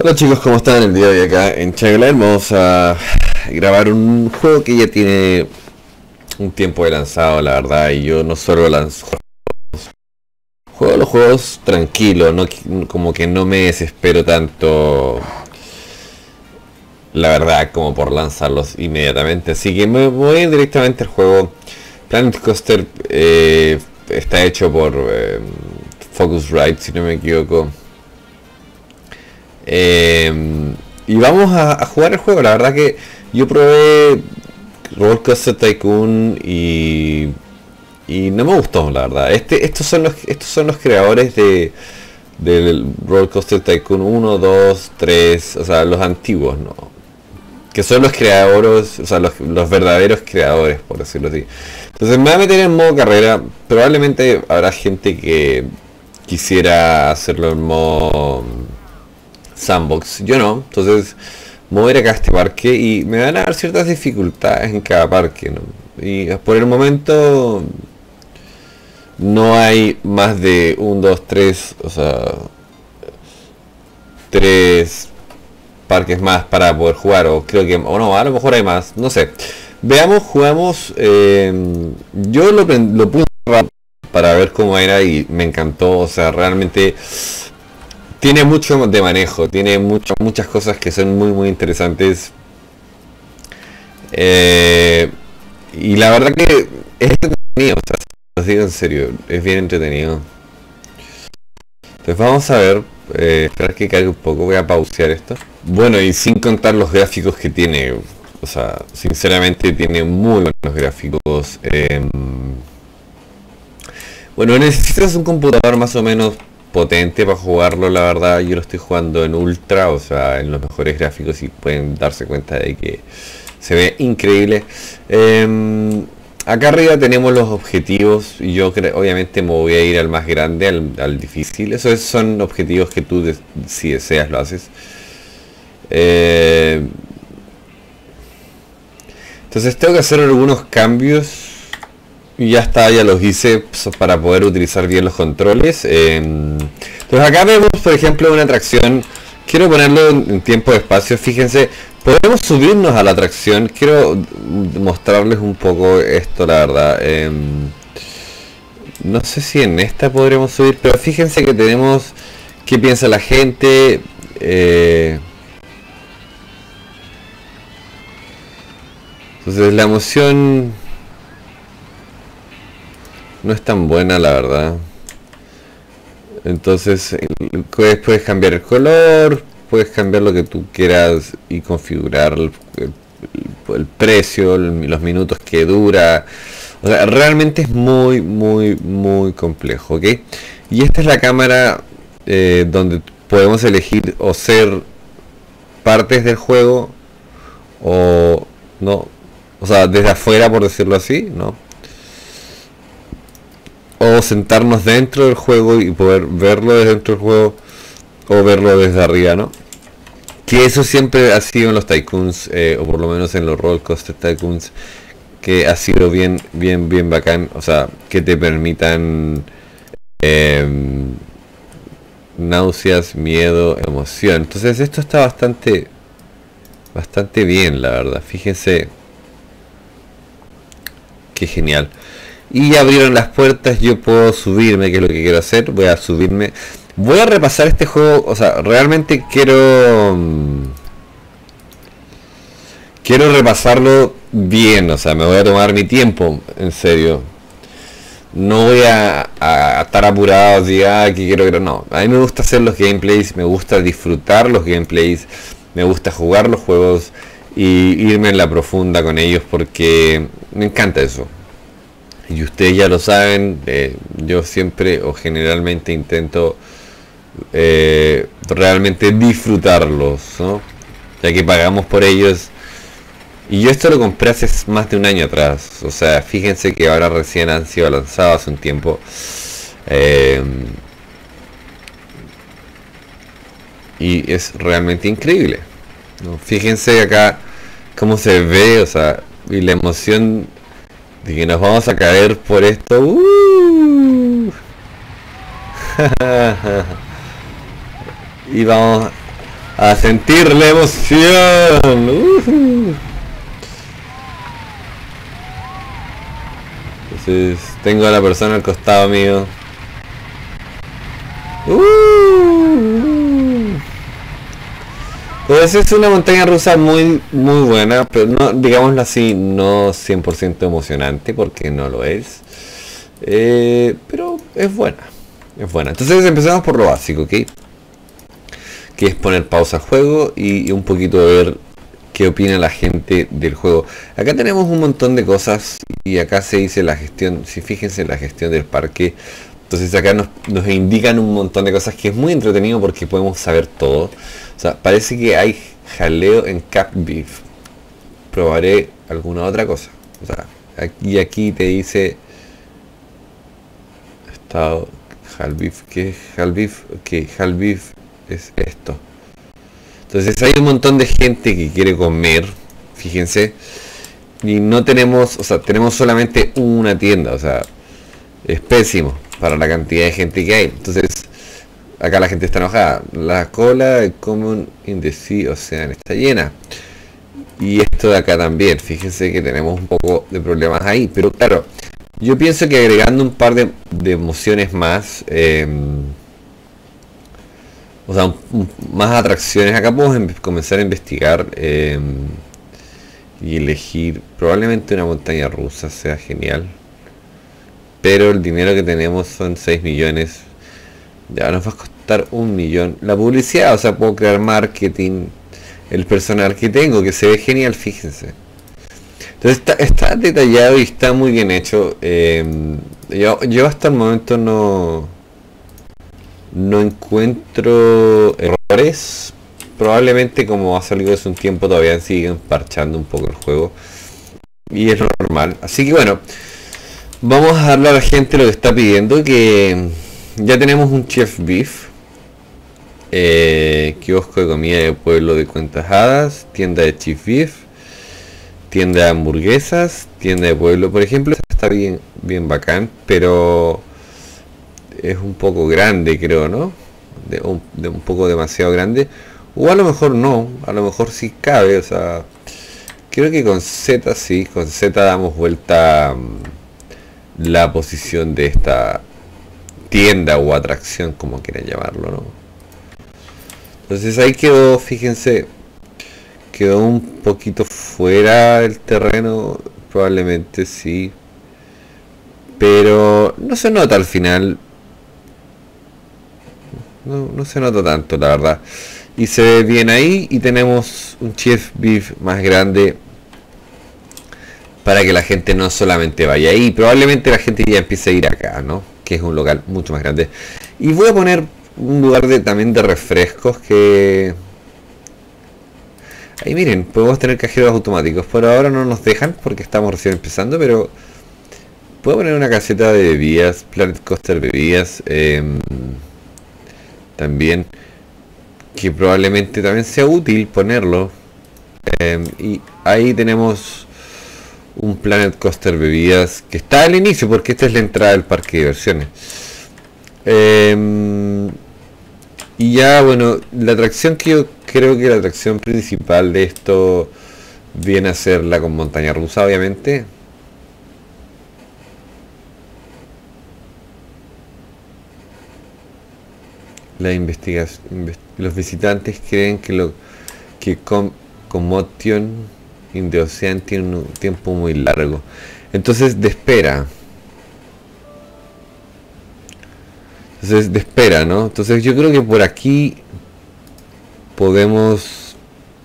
Hola chicos, ¿cómo están? El día de hoy acá en Chagline vamos a grabar un juego que ya tiene un tiempo de lanzado, la verdad, y yo no solo lanzo juego los juegos tranquilo, no como que no me desespero tanto, la verdad, como por lanzarlos inmediatamente, así que me voy directamente al juego. Planet Coaster está hecho por Focusrite, si no me equivoco. Y vamos a jugar el juego. La verdad que yo probé Roller Coaster Tycoon y no me gustó, la verdad. Estos son los creadores del Roller Coaster Tycoon 1, 2, 3, o sea, los antiguos, ¿no? Que son los creadores, o sea, los verdaderos creadores, por decirlo así. Entonces me voy a meter en modo carrera. Probablemente habrá gente que quisiera hacerlo en modo sandbox, yo no. Entonces mover acá a este parque y me van a dar ciertas dificultades en cada parque, ¿no? Y por el momento no hay más de 1, 2, 3, o sea, 3 parques más para poder jugar, o creo que, o no, a lo mejor hay más, no sé. Veamos, jugamos. Yo lo puse para ver cómo era y me encantó, o sea, realmente tiene mucho de manejo, tiene muchas cosas que son muy interesantes. Y la verdad que es entretenido, o sea, lo digo en serio, es bien entretenido. Entonces vamos a ver, esperar que cargue un poco, voy a pausear esto. Bueno, y sin contar los gráficos que tiene, o sea, sinceramente tiene muy buenos gráficos. Bueno, necesitas un computador más o menos potente para jugarlo, la verdad. Yo lo estoy jugando en ultra, o sea, en los mejores gráficos, y pueden darse cuenta de que se ve increíble. Acá arriba tenemos los objetivos y yo obviamente me voy a ir al más grande, al difícil. Esos son objetivos que tú si deseas lo haces. Entonces tengo que hacer algunos cambios. Y ya está, ya los hice para poder utilizar bien los controles. Entonces acá vemos, por ejemplo, una atracción. Quiero ponerlo en tiempo de espacio. Fíjense, podemos subirnos a la atracción. Quiero mostrarles un poco esto, la verdad. No sé si en esta podremos subir, pero fíjense que tenemos qué piensa la gente. Entonces la emoción no es tan buena, la verdad. Entonces puedes cambiar el color, puedes cambiar lo que tú quieras y configurar el precio, los minutos que dura. O sea, realmente es muy complejo, ¿ok? Y esta es la cámara donde podemos elegir o ser partes del juego o no. O sea, desde afuera, por decirlo así, ¿no? O sentarnos dentro del juego y poder verlo desde dentro del juego, o verlo desde arriba, ¿no? Que eso siempre ha sido en los Tycoons, o por lo menos en los Roller Coaster Tycoons, que ha sido bien bacán. O sea, que te permitan náuseas, miedo, emoción. Entonces esto está bastante bien, la verdad. Fíjense qué genial. Y abrieron las puertas, yo puedo subirme, que es lo que quiero hacer. Voy a subirme. Voy a repasar este juego, o sea, realmente quiero repasarlo bien, o sea, me voy a tomar mi tiempo, en serio. No voy a estar apurado, así, que quiero, no. A mí me gusta hacer los gameplays, me gusta disfrutar los gameplays, me gusta jugar los juegos y irme en la profunda con ellos, porque me encanta eso. Y ustedes ya lo saben, yo siempre o generalmente intento realmente disfrutarlos, ¿no? Ya que pagamos por ellos. Y yo esto lo compré hace más de un año atrás. O sea, fíjense que ahora recién han sido lanzados hace un tiempo. Y es realmente increíble, ¿no? Fíjense acá cómo se ve, o sea, y la emoción de que nos vamos a caer por esto. Y vamos A sentir la emoción. Entonces tengo a la persona al costado mío. Pues es una montaña rusa muy buena, pero no, digámoslo así, no 100% emocionante, porque no lo es. Pero es buena. Es buena. Entonces empezamos por lo básico, ¿ok? Que es poner pausa al juego y un poquito ver qué opina la gente del juego. Acá tenemos un montón de cosas y acá se dice la gestión, si fíjense, la gestión del parque. Entonces acá nos indican un montón de cosas que es muy entretenido porque podemos saber todo. O sea, parece que hay jaleo en Cap Beef. Probaré alguna otra cosa. O sea, aquí te dice estado Halbeef. ¿Qué es Halbeef? Ok, Halbeef es esto. Entonces hay un montón de gente que quiere comer, fíjense, y no tenemos, o sea, tenemos solamente una tienda, o sea, es pésimo para la cantidad de gente que hay. Entonces acá la gente está enojada. La cola de Common in the Sea Ocean está llena. Y esto de acá también, fíjense que tenemos un poco de problemas ahí, pero claro, yo pienso que agregando un par de emociones más, o sea, más atracciones, acá podemos comenzar a investigar y elegir. Probablemente una montaña rusa sea genial, pero el dinero que tenemos son 6 millones. Ya nos va a costar 1 millón. La publicidad, o sea, puedo crear marketing. El personal que tengo, que se ve genial, fíjense. Entonces está detallado y está muy bien hecho. Yo hasta el momento no encuentro errores. Probablemente como ha salido hace un tiempo todavía siguen parchando un poco el juego. Y es normal. Así que bueno, vamos a darle a la gente lo que está pidiendo. Que ya tenemos un Chef Beef. Kiosco de comida de pueblo de Cuentas Hadas. Tienda de Chef Beef. Tienda de hamburguesas, tienda de pueblo, por ejemplo, está bien bacán, pero es un poco grande, creo, ¿no? De un poco demasiado grande, o a lo mejor no, a lo mejor sí cabe, o sea, creo que con Z sí, con Z damos vuelta la posición de esta tienda o atracción, como quieran llamarlo, ¿no? Entonces ahí quedó, fíjense, quedó un poquito fuera del terreno, probablemente sí, pero no se nota al final, no se nota tanto, la verdad, y se ve bien ahí. Y tenemos un Chef Beef más grande para que la gente no solamente vaya ahí, probablemente la gente ya empiece a ir acá, ¿no? Que es un local mucho más grande. Y voy a poner un lugar también de refrescos que... Ahí miren, podemos tener cajeros automáticos. Por ahora no nos dejan porque estamos recién empezando, pero puedo poner una caseta de bebidas, Planet Coaster bebidas, también, que probablemente también sea útil ponerlo. Y ahí tenemos un Planet Coaster bebidas que está al inicio, porque esta es la entrada del parque de diversiones. Y ya, bueno, la atracción que yo creo que la atracción principal de esto viene a ser la con montaña rusa, obviamente. La investigación, los visitantes creen que Commotion in the Ocean tiene un tiempo muy largo, entonces de espera. ¿No? Entonces yo creo que por aquí podemos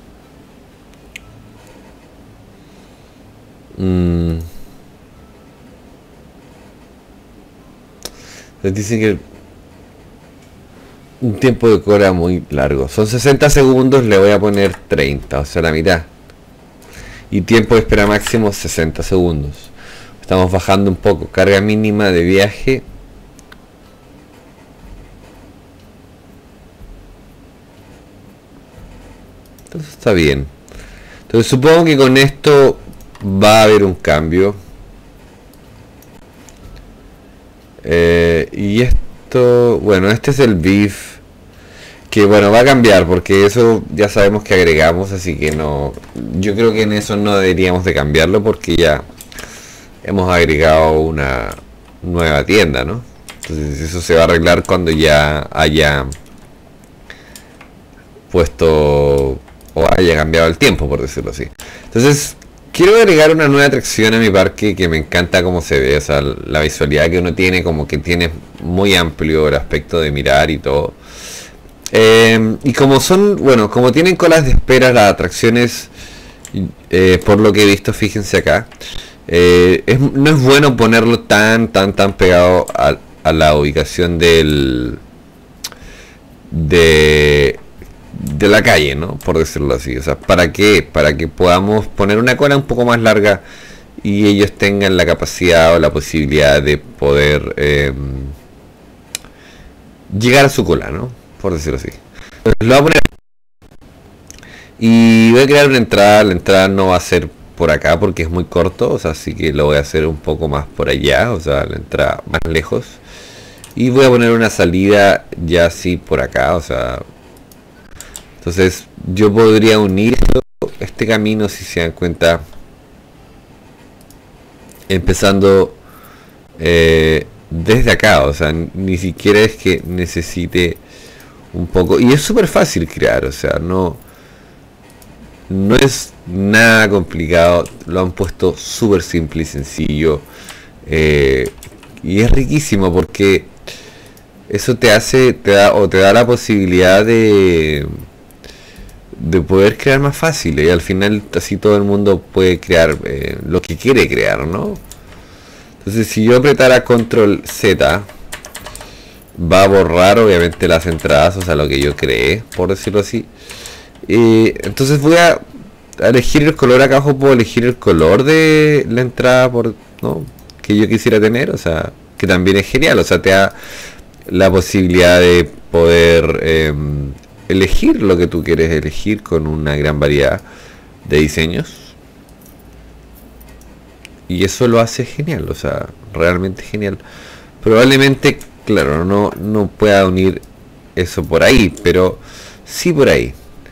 les dicen que un tiempo de cola muy largo, son 60 segundos, le voy a poner 30, o sea la mitad, y tiempo de espera máximo 60 segundos. Estamos bajando un poco, carga mínima de viaje. Entonces está bien. Entonces supongo que con esto va a haber un cambio. Y esto, bueno, este es el beef, Que bueno, va a cambiar porque eso ya sabemos que agregamos, así que no, yo creo que en eso no deberíamos de cambiarlo porque ya hemos agregado una nueva tienda, ¿no? Entonces eso se va a arreglar cuando ya haya puesto o haya cambiado el tiempo, por decirlo así. Entonces quiero agregar una nueva atracción a mi parque que me encanta cómo se ve, o sea, la visualidad que uno tiene, como que tiene muy amplio el aspecto de mirar y todo. Y como son, bueno, como tienen colas de espera las atracciones, por lo que he visto, fíjense acá, no es bueno ponerlo tan pegado a la ubicación de la calle, ¿no? Por decirlo así. O sea, ¿para qué? Para que podamos poner una cola un poco más larga y ellos tengan la capacidad o la posibilidad de poder llegar a su cola, ¿no? Por decirlo así. Entonces, lo voy a poner y voy a crear una entrada. La entrada no va a ser por acá porque es muy corto, o sea, así que lo voy a hacer un poco más por allá, o sea, la entrada más lejos. Y voy a poner una salida ya así por acá, o sea, entonces yo podría unir este camino, si se dan cuenta, empezando desde acá, o sea, ni siquiera es que necesite un poco, y es súper fácil crear, o sea, no es nada complicado, lo han puesto súper simple y sencillo, y es riquísimo porque eso te da la posibilidad de poder crear más fácil, y al final así todo el mundo puede crear lo que quiere crear, ¿no? Entonces si yo apretara control Z, va a borrar obviamente las entradas, o sea, lo que yo creé, por decirlo así. Entonces voy a elegir el color. Acá abajo puedo elegir el color de la entrada, ¿no? Que yo quisiera tener, o sea, que también es genial, o sea, te da la posibilidad de poder elegir lo que tú quieres elegir con una gran variedad de diseños, y eso lo hace genial, o sea, realmente genial. Probablemente, claro, no pueda unir eso por ahí, pero sí por ahí.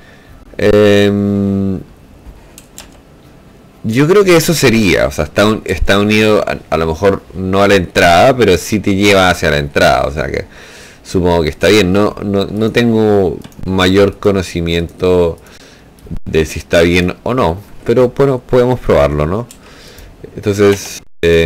Yo creo que eso sería, o sea, está unido a lo mejor no a la entrada, pero sí te lleva hacia la entrada, o sea que supongo que está bien. No tengo mayor conocimiento de si está bien o no, pero bueno, podemos probarlo, ¿no? Entonces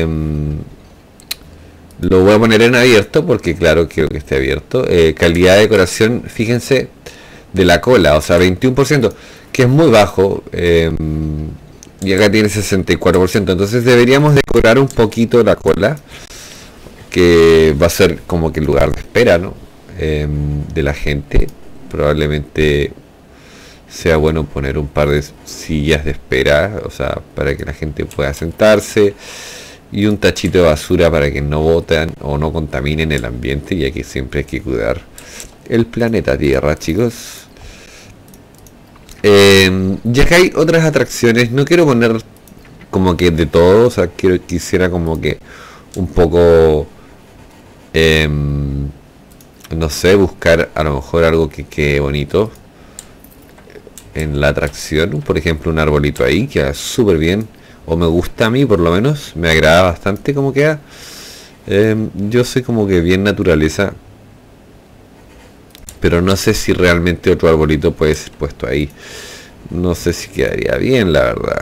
lo voy a poner en abierto porque claro, quiero que esté abierto. Calidad de decoración, fíjense, de la cola, o sea, 21%, que es muy bajo, y acá tiene 64%, entonces deberíamos decorar un poquito la cola, que va a ser como que el lugar de espera, ¿no? De la gente. Probablemente sea bueno poner un par de sillas de espera, o sea, para que la gente pueda sentarse, y un tachito de basura para que no boten o no contaminen el ambiente, ya que siempre hay que cuidar el planeta Tierra, chicos. Ya que hay otras atracciones, no quiero poner como que de todo, o sea, quisiera como que un poco no sé, buscar a lo mejor algo que quede bonito en la atracción. Por ejemplo, un arbolito ahí queda súper bien, o me gusta a mí, por lo menos me agrada bastante cómo queda. Yo soy como que bien naturaleza, pero no sé si realmente otro arbolito puede ser puesto ahí. No sé si quedaría bien, la verdad.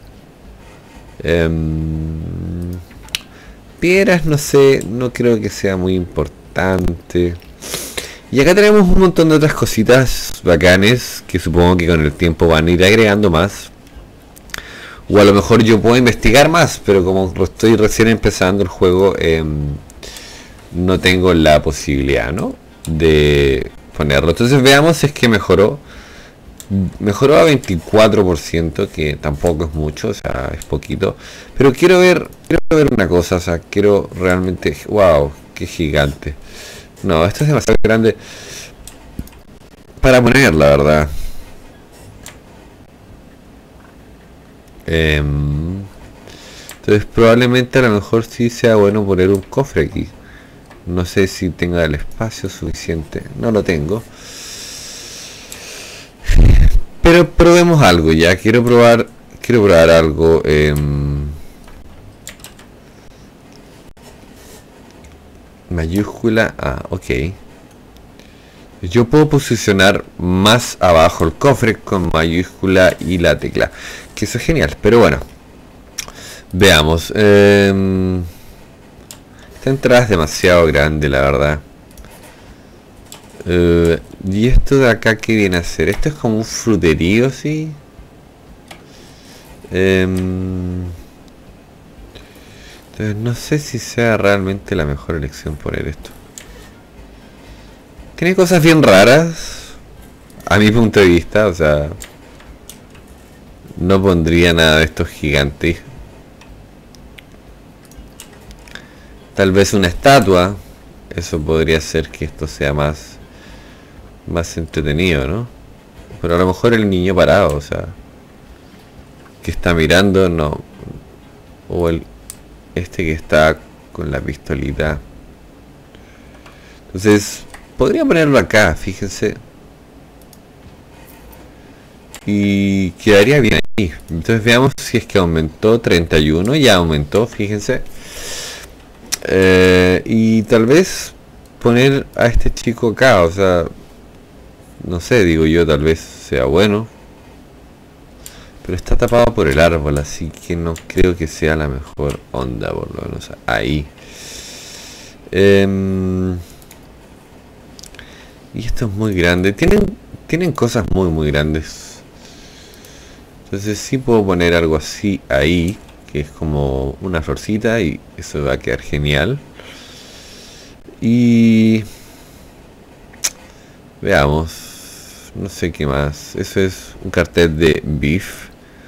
Piedras, no sé, no creo que sea muy importante. Y acá tenemos un montón de otras cositas bacanes que supongo que con el tiempo van a ir agregando más. O a lo mejor yo puedo investigar más, pero como estoy recién empezando el juego, no tengo la posibilidad, ¿no?, de ponerlo. Entonces veamos si es que mejoró a 24%, que tampoco es mucho, o sea, es poquito, pero quiero ver una cosa, o sea, quiero realmente, wow, qué gigante. No, esto es demasiado grande para poner, la verdad. Entonces probablemente a lo mejor sí sea bueno poner un cofre aquí. No sé si tenga el espacio suficiente, no lo tengo. Pero probemos algo ya. Quiero probar algo. Mayúscula. Ah, ok. Yo puedo posicionar más abajo el cofre con mayúscula y la tecla. Que eso es genial. Pero bueno. Veamos. Esta entrada es demasiado grande, la verdad. Y esto de acá, ¿qué viene a ser? Esto es como un fruterío, ¿sí? Entonces no sé si sea realmente la mejor elección poner esto. Tiene cosas bien raras, a mi punto de vista, o sea... No pondría nada de estos gigantes. Tal vez una estatua. Eso podría hacer que esto sea más entretenido, ¿no? Pero a lo mejor el niño parado, o sea... Que está mirando, no. O este que está con la pistolita. Entonces, podría ponerlo acá, fíjense. Y quedaría bien ahí. Entonces veamos si es que aumentó 31. Ya aumentó, fíjense. Y tal vez poner a este chico acá, o sea... No sé, digo yo, tal vez sea bueno. Pero está tapado por el árbol, así que no creo que sea la mejor onda, por lo menos ahí. Y esto es muy grande. Tienen cosas muy grandes. Entonces sí puedo poner algo así ahí, que es como una florcita y eso va a quedar genial. Y... veamos. No sé qué más. Eso es un cartel de beef.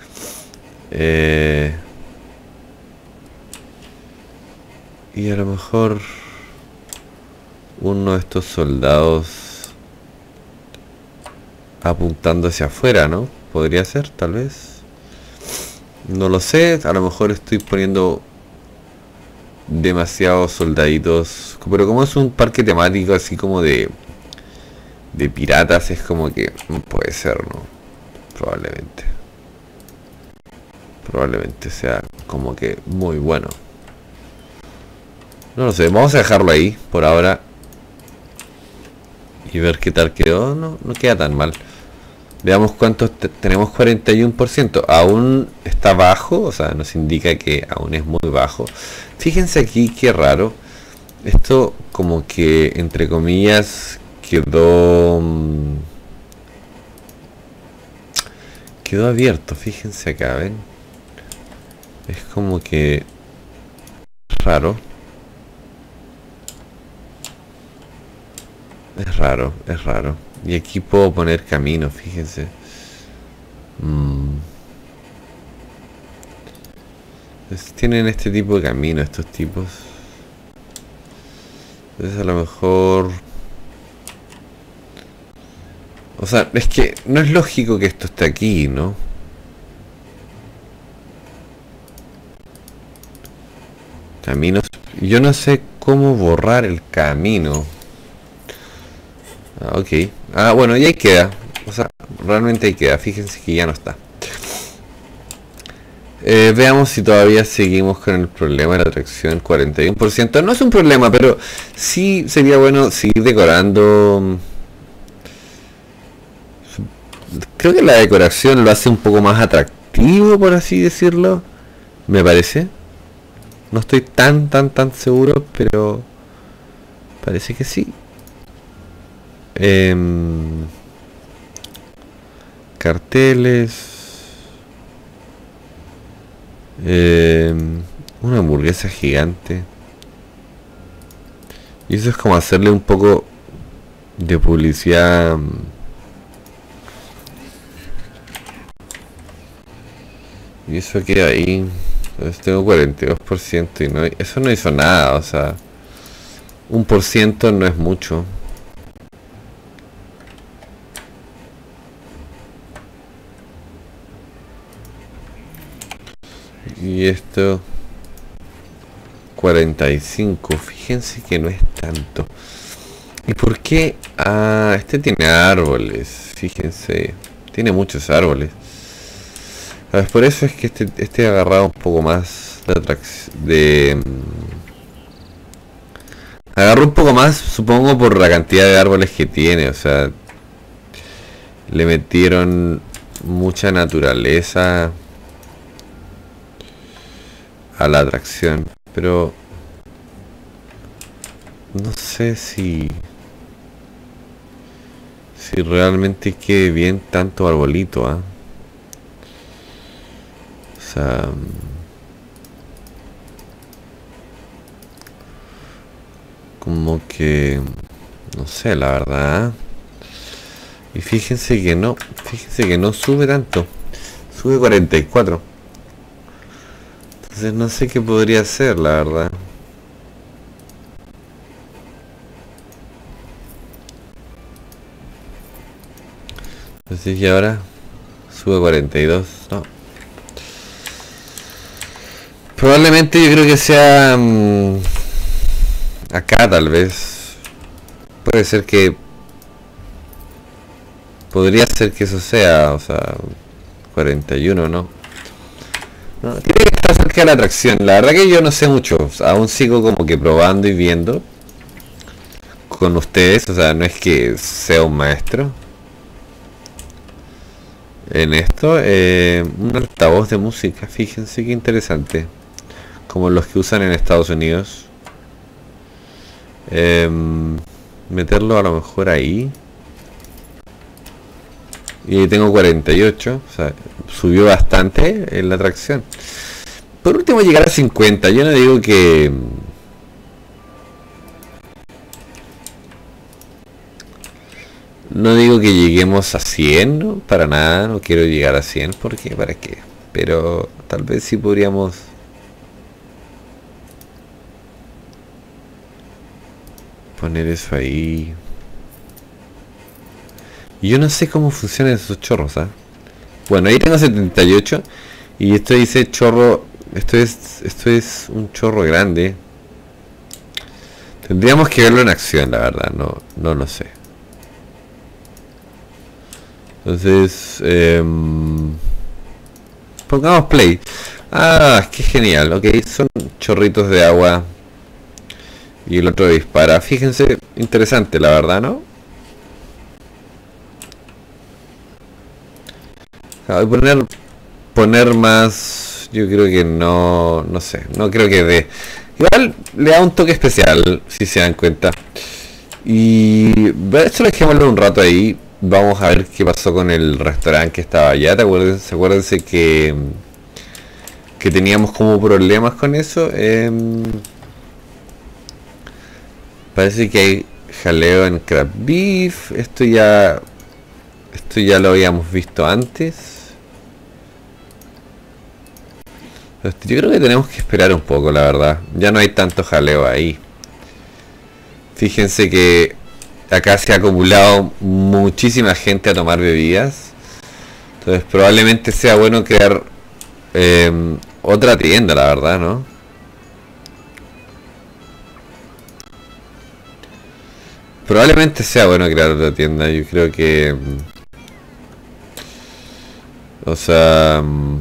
Y a lo mejor uno de estos soldados apuntando hacia afuera, ¿no? Podría ser, tal vez. No lo sé, a lo mejor estoy poniendo demasiados soldaditos. Pero como es un parque temático así como de piratas, es como que puede ser, ¿no? Probablemente sea como que muy bueno. No lo sé, vamos a dejarlo ahí por ahora y ver qué tal quedó. No queda tan mal. Veamos cuántos tenemos. 41%. Aún está bajo, o sea, nos indica que aún es muy bajo. Fíjense aquí qué raro. Esto como que entre comillas quedó abierto. Fíjense acá, ven. Es como que raro. Es raro. Y aquí puedo poner camino, fíjense. Entonces, tienen este tipo de camino, estos tipos. Entonces a lo mejor... O sea, es que no es lógico que esto esté aquí, ¿no? Caminos... Yo no sé cómo borrar el camino. Ah, ok. Ah, bueno, y ahí queda. O sea, realmente ahí queda. Fíjense que ya no está. Veamos si todavía seguimos con el problema de la atracción. 41%. No es un problema, pero sí sería bueno seguir decorando. Creo que la decoración lo hace un poco más atractivo, por así decirlo. Me parece. No estoy tan seguro, pero parece que sí. Carteles. Una hamburguesa gigante. Y eso es como hacerle un poco de publicidad. Y eso queda ahí. Entonces tengo 42% y no, eso no hizo nada, o sea, 1% no es mucho. Y esto 45, fíjense que no es tanto. ¿Y por qué? Ah, este tiene árboles, fíjense. Tiene muchos árboles. A ver, por eso es que este ha agarrado un poco más de atracción. Agarró un poco más, supongo, por la cantidad de árboles que tiene. O sea, le metieron mucha naturaleza a la atracción. Pero no sé si realmente quede bien tanto arbolito, ¿ah? O sea, como que no sé, la verdad. Y fíjense que no sube tanto. Sube 44. Entonces no sé qué podría hacer, la verdad. Entonces y ahora sube 42, no. Probablemente yo creo que sea acá tal vez. Puede ser que podría ser que eso sea, o sea, 41, ¿no? No, tiene que estar cerca de la atracción. La verdad que yo no sé mucho. Aún sigo como que probando y viendo con ustedes. O sea, no es que sea un maestro en esto. Un altavoz de música. Fíjense qué interesante. Como los que usan en Estados Unidos. Meterlo a lo mejor ahí. Y tengo 48, o sea, subió bastante en la atracción. Por último llegar a 50, yo no digo que... No digo que lleguemos a 100, ¿no? Para nada, no quiero llegar a 100, porque ¿para qué? Pero tal vez sí podríamos... poner eso ahí... Y yo no sé cómo funcionan esos chorros, ¿ah? Bueno, ahí tengo 78. Y esto dice chorro. Esto es un chorro grande. Tendríamos que verlo en acción, la verdad. No lo sé. Entonces, pongamos play. Ah, qué genial. Ok, son chorritos de agua. Y el otro dispara. Fíjense, interesante, la verdad, ¿no? Poner más, yo creo que no sé, no creo que dé. Igual le da un toque especial, si se dan cuenta. Y esto lo dejémoslo un rato ahí. Vamos a ver qué pasó con el restaurante que estaba allá. Acuérdense que teníamos como problemas con eso. Parece que hay jaleo en Crab Beef. Esto ya lo habíamos visto antes. Yo creo que tenemos que esperar un poco, la verdad. Ya no hay tanto jaleo ahí. Fíjense que acá se ha acumulado muchísima gente a tomar bebidas. Entonces probablemente sea bueno crear otra tienda, la verdad, ¿no? Probablemente sea bueno crear otra tienda. Yo creo que... o sea...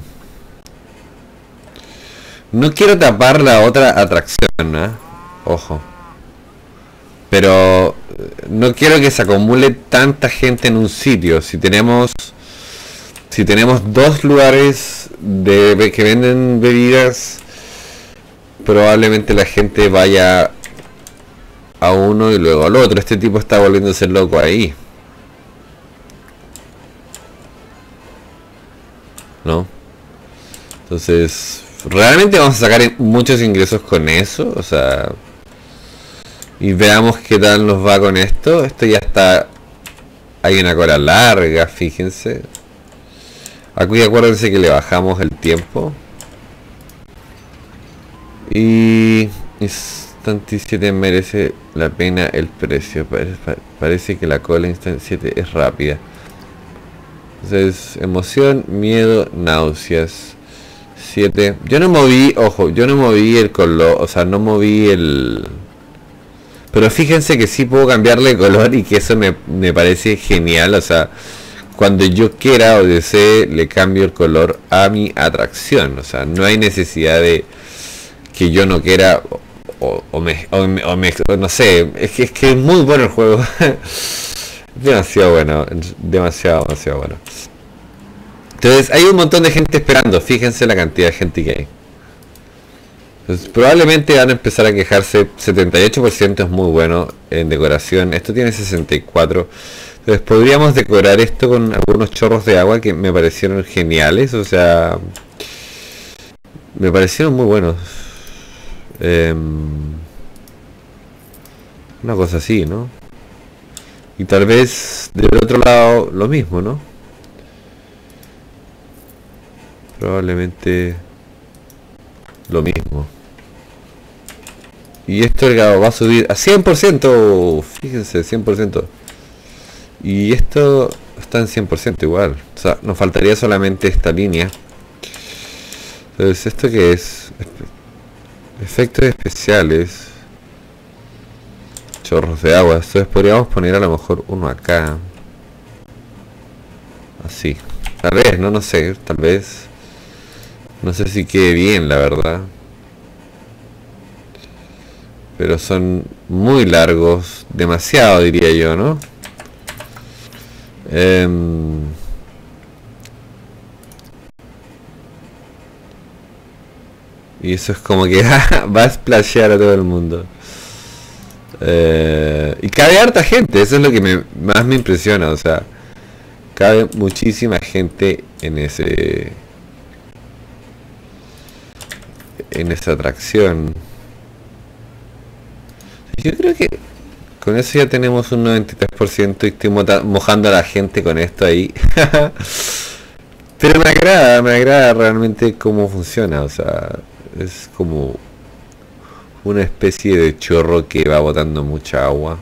no quiero tapar la otra atracción, ¿eh? Ojo. Pero no quiero que se acumule tanta gente en un sitio. Si tenemos dos lugares que venden bebidas, probablemente la gente vaya a uno y luego al otro. Este tipo está volviéndose loco ahí, ¿no? Entonces realmente vamos a sacar muchos ingresos con eso, o sea, y veamos qué tal nos va con esto. Esto ya está, hay una cola larga, fíjense. Aquí acuérdense que le bajamos el tiempo. Y Instant 7 merece la pena el precio. Parece que la cola Instant 7 es rápida. Entonces, emoción, miedo, náuseas. 7. Yo no moví, ojo, yo no moví el color, o sea, no moví el... Pero fíjense que sí puedo cambiarle color y que eso me parece genial, o sea, cuando yo quiera o desee le cambio el color a mi atracción. O sea, no hay necesidad de que yo no quiera o no sé, es que es muy bueno el juego. Demasiado bueno, demasiado bueno. Entonces hay un montón de gente esperando, fíjense la cantidad de gente que hay. Entonces, probablemente van a empezar a quejarse. 78% es muy bueno en decoración, esto tiene 64. Entonces podríamos decorar esto con algunos chorros de agua que me parecieron geniales, o sea, me parecieron muy buenos. Una cosa así, ¿no? Y tal vez del otro lado lo mismo, ¿no? Probablemente lo mismo. Y esto va a subir a 100%. Fíjense, 100%. Y esto está en 100% igual. O sea, nos faltaría solamente esta línea. Entonces, ¿esto qué es? Efectos especiales. Chorros de agua. Entonces podríamos poner a lo mejor uno acá. Así. Tal vez, no sé. Tal vez. No sé si quede bien, la verdad. Pero son muy largos. Demasiado, diría yo, ¿no? Y eso es como que va a splashear a todo el mundo. Y cabe harta gente, eso es lo que más me impresiona, o sea, cabe muchísima gente en esa atracción. Yo creo que con eso ya tenemos un 93% y estoy mojando a la gente con esto ahí. Pero me agrada realmente cómo funciona, o sea, es como una especie de chorro que va botando mucha agua.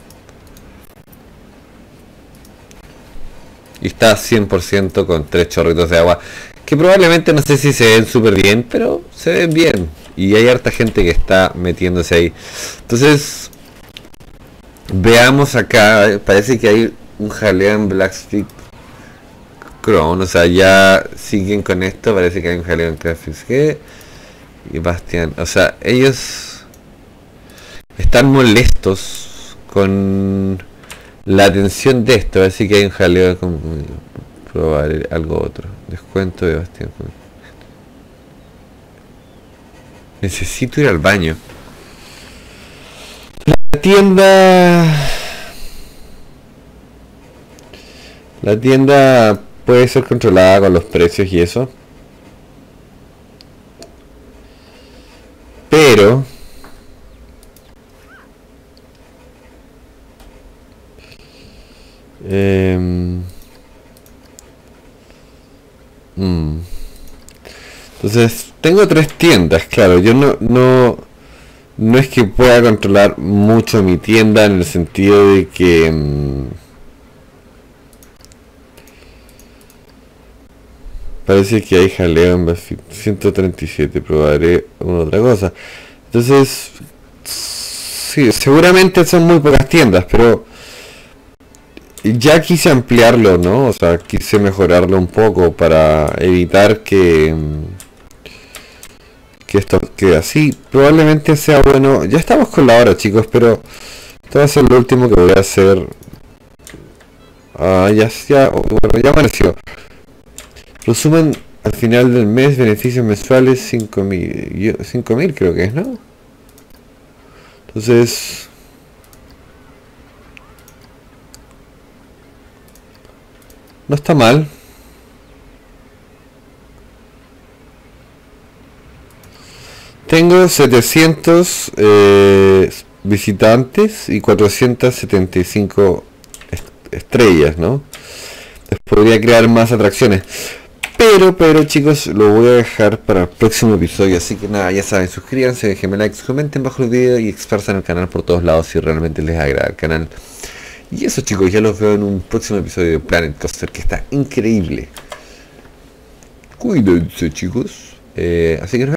Y está 100% con 3 chorritos de agua. Que probablemente no sé si se ven súper bien, pero se ven bien. Y hay harta gente que está metiéndose ahí. Entonces, veamos acá. Parece que hay un jaleo en Blackstreet Crown. O sea, ya siguen con esto. Parece que hay un jaleo en Graphics G. Y Bastian. O sea, ellos están molestos con la atención de esto. Así que hay un jaleo con probar algo otro. Descuento de Bastián. Necesito ir al baño. La tienda puede ser controlada con los precios y eso. Pero entonces tengo 3 tiendas, claro. Yo no es que pueda controlar mucho mi tienda en el sentido de que parece que hay jaleo en 137. Probaré una otra cosa. Entonces sí, seguramente son muy pocas tiendas, pero ya quise ampliarlo, ¿no? O sea, quise mejorarlo un poco para evitar que esto quede así. Probablemente sea bueno. Ya estamos con la hora, chicos, pero esto va a ser lo último que voy a hacer. Bueno, ya amaneció. Resumen al final del mes, beneficios mensuales 5.000 creo que es, ¿no? Entonces no está mal. Tengo 700 visitantes y 475 estrellas, ¿no? Les podría crear más atracciones. Pero chicos, lo voy a dejar para el próximo episodio. Así que nada, ya saben, suscríbanse, déjenme likes, comenten bajo el video y exparsan el canal por todos lados si realmente les agrada el canal. Y eso, chicos, ya los veo en un próximo episodio de Planet Coaster, que está increíble. Cuídense, chicos. Así que